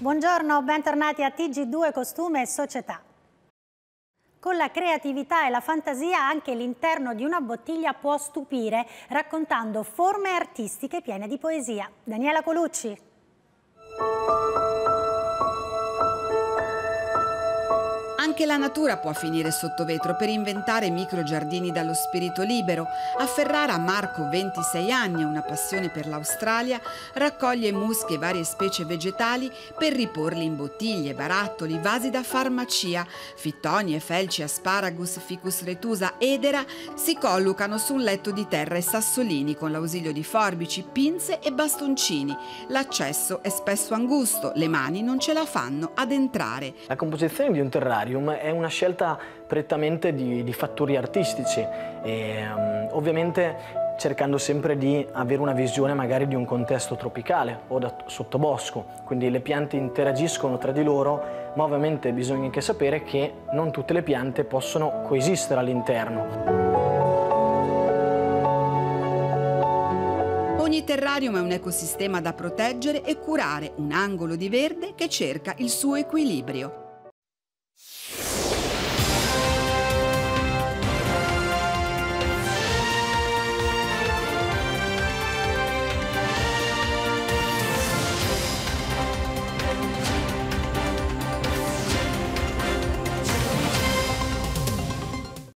Buongiorno, bentornati a TG2 Costume e Società. Con la creatività e la fantasia anche l'interno di una bottiglia può stupire, raccontando forme artistiche piene di poesia. Daniela Colucci. Anche la natura può finire sotto vetro per inventare microgiardini dallo spirito libero. A Ferrara Marco, 26 anni e una passione per l'Australia, raccoglie muschi e varie specie vegetali per riporli in bottiglie, barattoli, vasi da farmacia. Fittonie, felci, asparagus, ficus retusa, edera si collocano su un letto di terra e sassolini con l'ausilio di forbici, pinze e bastoncini. L'accesso è spesso angusto, le mani non ce la fanno ad entrare. La composizione di un terrarium è una scelta prettamente di fattori artistici e ovviamente cercando sempre di avere una visione magari di un contesto tropicale o da sottobosco, quindi le piante interagiscono tra di loro, ma ovviamente bisogna anche sapere che non tutte le piante possono coesistere all'interno. Ogni terrarium è un ecosistema da proteggere e curare, un angolo di verde che cerca il suo equilibrio.